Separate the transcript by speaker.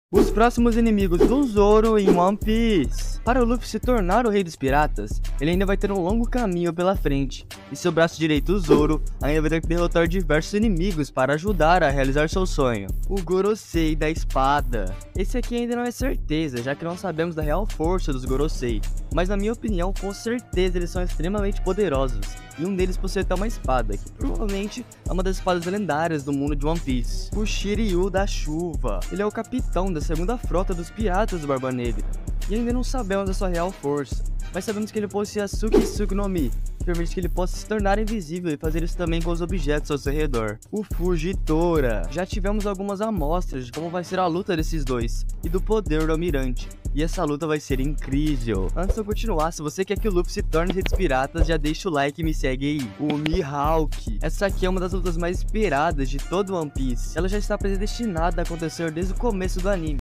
Speaker 1: Os próximos inimigos do Zoro em One Piece. Para o Luffy se tornar o rei dos piratas, ele ainda vai ter um longo caminho pela frente, e seu braço direito, o Zoro, ainda vai ter que derrotar diversos inimigos para ajudar a realizar seu sonho. O Gorosei da espada. Esse aqui ainda não é certeza, já que não sabemos da real força dos Gorosei, mas na minha opinião, com certeza eles são extremamente poderosos, e um deles possui até uma espada, que provavelmente é uma das espadas lendárias do mundo de One Piece. O Shiryu da chuva. Ele é o capitão da segunda frota dos piratas do Barba Negra, e ainda não sabemos da sua real força, mas sabemos que ele possui a Suki no Mi, que permite que ele possa se tornar invisível e fazer isso também com os objetos ao seu redor. O Fujitora. Já tivemos algumas amostras de como vai ser a luta desses dois, e do poder do Almirante, e essa luta vai ser incrível. Antes de eu continuar, se você quer que o Luffy se torne rei dos piratas, já deixa o like e me segue aí. O Mihawk. Essa aqui é uma das lutas mais esperadas de todo One Piece. Ela já está predestinada a acontecer desde o começo do anime,